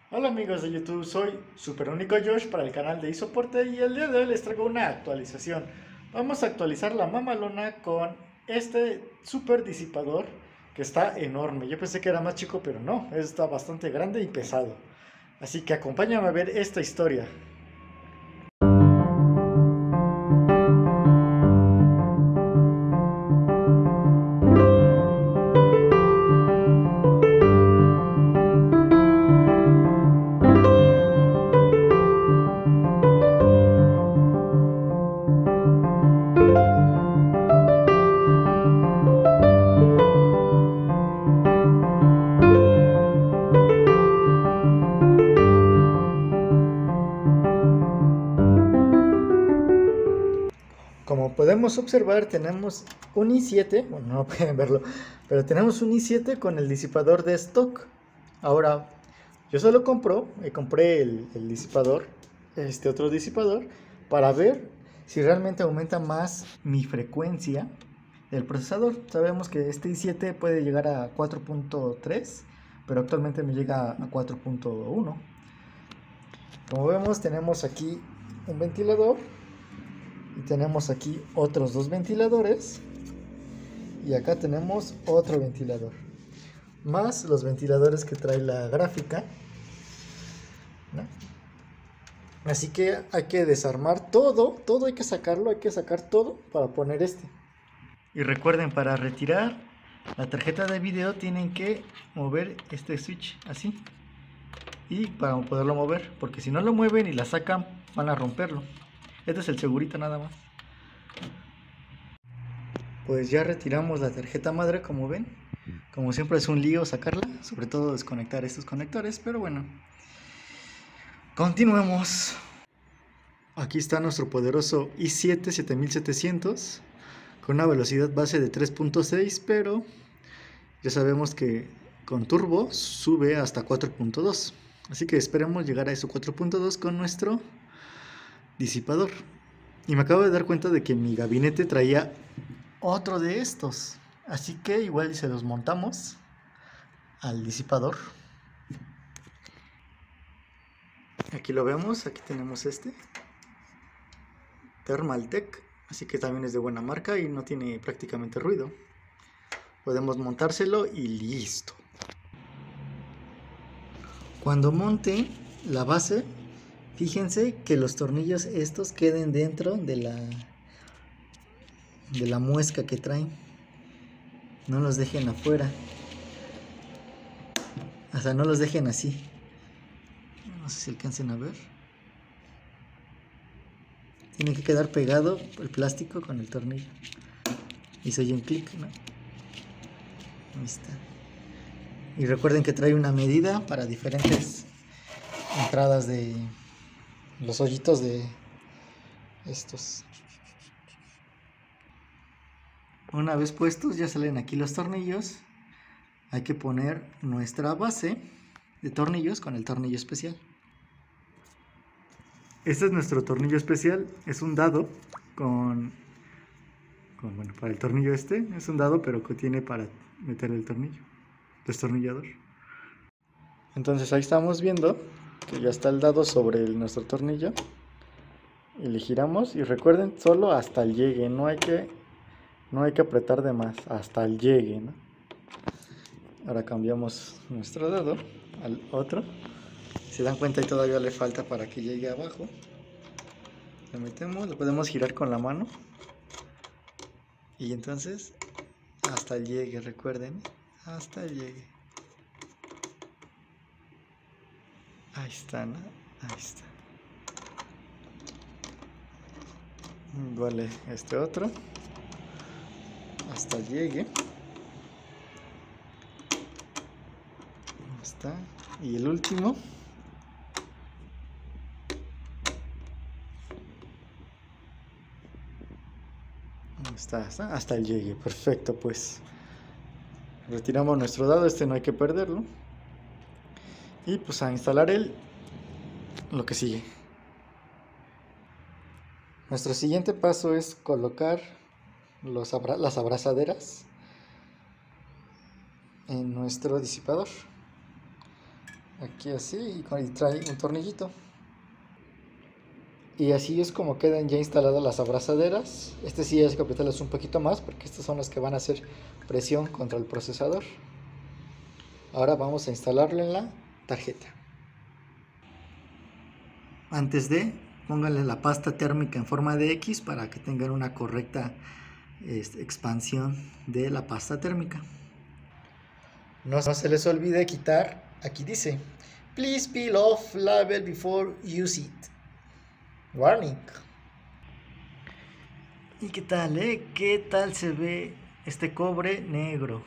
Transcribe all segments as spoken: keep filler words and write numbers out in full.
Hola amigos de YouTube, soy Super Único Josh para el canal de iSoporte y el día de hoy les traigo una actualización. Vamos a actualizar la mamalona con este super disipador que está enorme. Yo pensé que era más chico, pero no, está bastante grande y pesado. Así que acompáñame a ver esta historia. Como podemos observar, tenemos un i siete, bueno, no pueden verlo, pero tenemos un i siete con el disipador de stock. Ahora, yo solo compro, eh, compré el, el disipador, este otro disipador, para ver si realmente aumenta más mi frecuencia del procesador. Sabemos que este i siete puede llegar a cuatro punto tres, pero actualmente me llega a cuatro punto uno. Como vemos, tenemos aquí un ventilador. Y tenemos aquí otros dos ventiladores. Y acá tenemos otro ventilador. Más los ventiladores que trae la gráfica, ¿no? Así que hay que desarmar todo. Todo hay que sacarlo. Hay que sacar todo para poner este. Y recuerden, para retirar la tarjeta de video tienen que mover este switch así. Y para poderlo mover, porque si no lo mueven y la sacan, van a romperlo. Este es el segurito nada más. Pues ya retiramos la tarjeta madre, como ven. Como siempre es un lío sacarla, sobre todo desconectar estos conectores, pero bueno. Continuemos. Aquí está nuestro poderoso i siete siete mil setecientos con una velocidad base de tres punto seis, pero ya sabemos que con turbo sube hasta cuatro punto dos. Así que esperemos llegar a eso cuatro punto dos con nuestro disipador. Y me acabo de dar cuenta de que mi gabinete traía otro de estos, así que igual se los montamos al disipador. Aquí lo vemos, aquí tenemos este Thermaltake, así que también es de buena marca y no tiene prácticamente ruido. Podemos montárselo y listo. Cuando monte la base, fíjense que los tornillos estos queden dentro de la de la muesca que traen, no los dejen afuera, o sea, no los dejen así. No sé si alcancen a ver. Tiene que quedar pegado el plástico con el tornillo. Y se oye un clic, ¿no? Ahí está. Y recuerden que trae una medida para diferentes entradas de los hoyitos de estos. Una vez puestos, ya salen aquí los tornillos. Hay que poner nuestra base de tornillos con el tornillo especial. Este es nuestro tornillo especial. Es un dado con, con bueno, para el tornillo este es un dado, pero que tiene para meter el tornillo, destornillador. Entonces ahí estamos viendo que ya está el dado sobre el, nuestro tornillo. Y le giramos y recuerden, solo hasta el llegue, no hay que no hay que apretar de más, hasta el llegue, ¿no? Ahora cambiamos nuestro dado al otro. Se dan cuenta y todavía le falta para que llegue abajo. Le metemos, lo podemos girar con la mano. Y entonces hasta el llegue, recuerden, hasta el llegue. Ahí está, ¿no? Ahí está. Igual este otro. Hasta el llegue. Ahí está. Y el último. Está, está hasta el llegue, perfecto. Pues retiramos nuestro dado, este no hay que perderlo. Y pues a instalar el lo que sigue. Nuestro siguiente paso es colocar los abra las abrazaderas en nuestro disipador. aquí así y, con, y trae un tornillito. Y así es como quedan ya instaladas las abrazaderas. Este sí hay que apretarlas un poquito más porque estas son las que van a hacer presión contra el procesador. Ahora vamos a instalarlo en la tarjeta. Antes de, pónganle la pasta térmica en forma de X para que tengan una correcta este, expansión de la pasta térmica. No se les olvide quitar, aquí dice, please peel off label before use it. Warning. ¿Y qué tal, eh? ¿Qué tal se ve este cobre negro?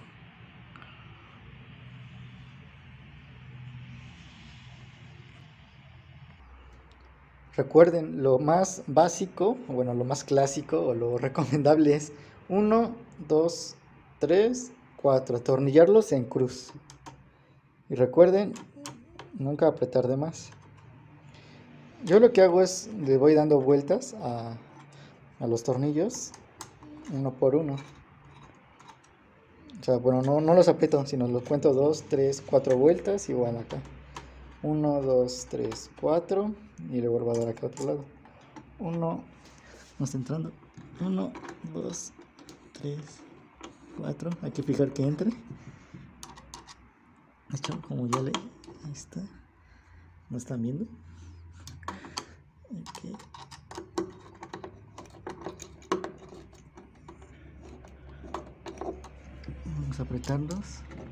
Recuerden, lo más básico, bueno, lo más clásico o lo recomendable es uno, dos, tres, cuatro. Atornillarlos en cruz. Y recuerden, nunca apretar de más. Yo lo que hago es, le voy dando vueltas a, a los tornillos, uno por uno. O sea, bueno, no, no los aprieto, sino los cuento dos, tres, cuatro vueltas, igual acá. uno, dos, tres, cuatro. Y le vuelvo a dar acá a otro lado. uno, no está entrando. uno, dos, tres, cuatro. Hay que fijar que entre. Esto, como ya le. Ahí está. ¿No están viendo? Okay. Vamos a apretarlos.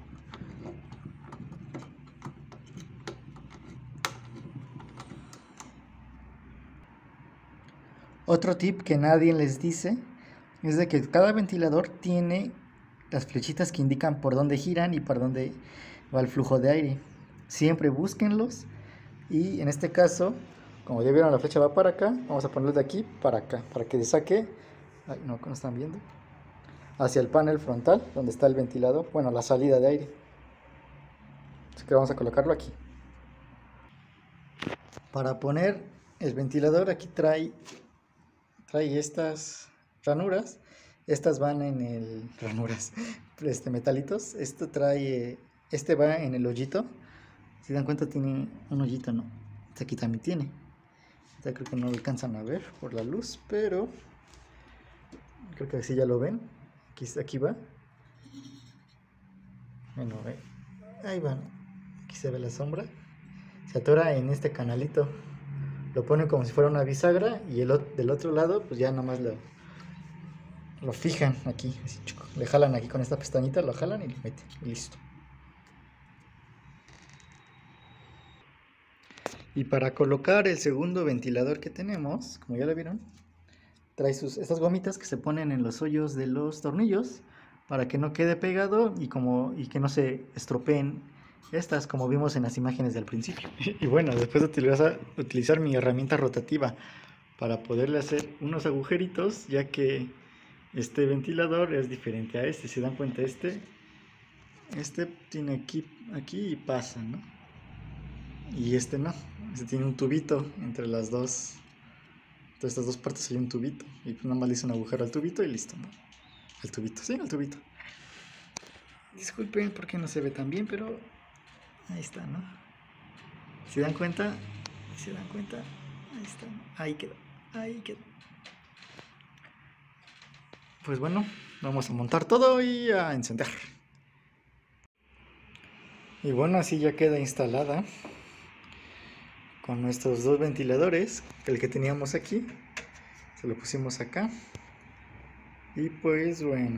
Otro tip que nadie les dice es de que cada ventilador tiene las flechitas que indican por dónde giran y por dónde va el flujo de aire. Siempre búsquenlos y en este caso, como ya vieron, la flecha va para acá, vamos a ponerlo de aquí para acá, para que saque, ay, no, ¿cómo están viendo? Hacia el panel frontal, donde está el ventilador, bueno, la salida de aire. Así que vamos a colocarlo aquí. Para poner el ventilador, aquí trae, trae estas ranuras. Estas van en el, ranuras, este, metalitos. Esto trae, este va en el hoyito. Si dan cuenta tiene un hoyito, ¿no? Este aquí también tiene. Ya creo que no lo alcanzan a ver por la luz, pero creo que así ya lo ven. Aquí, aquí va. Bueno, ahí va. Aquí se ve la sombra. Se atora en este canalito. Lo pone como si fuera una bisagra y el del otro lado, pues ya nomás lo, lo fijan aquí. Así, chico. Le jalan aquí con esta pestañita, lo jalan y lo meten. Y listo. Y para colocar el segundo ventilador que tenemos, como ya lo vieron, trae sus, estas gomitas que se ponen en los hoyos de los tornillos para que no quede pegado y, como, y que no se estropeen estas, como vimos en las imágenes del principio. Y bueno, después de utilizar, utilizar mi herramienta rotativa para poderle hacer unos agujeritos, ya que este ventilador es diferente a este. Si dan cuenta, este, este tiene aquí, aquí y pasa, ¿no? Y este no, este tiene un tubito entre las dos. Entre estas dos partes hay un tubito. Y pues nada más le hice un agujero al tubito y listo, ¿no? Al tubito, sí, al tubito. Disculpen porque no se ve tan bien, pero ahí está, ¿no? Si dan cuenta, si dan cuenta, ahí está, ¿no? Ahí quedó, ahí quedó. Pues bueno, vamos a montar todo y a encender. Y bueno, así ya queda instalada con nuestros dos ventiladores, el que teníamos aquí, se lo pusimos acá. Y pues bueno,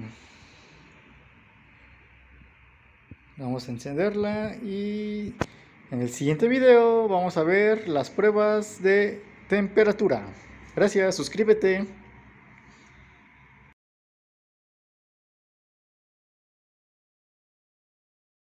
vamos a encenderla y en el siguiente video vamos a ver las pruebas de temperatura. Gracias, suscríbete.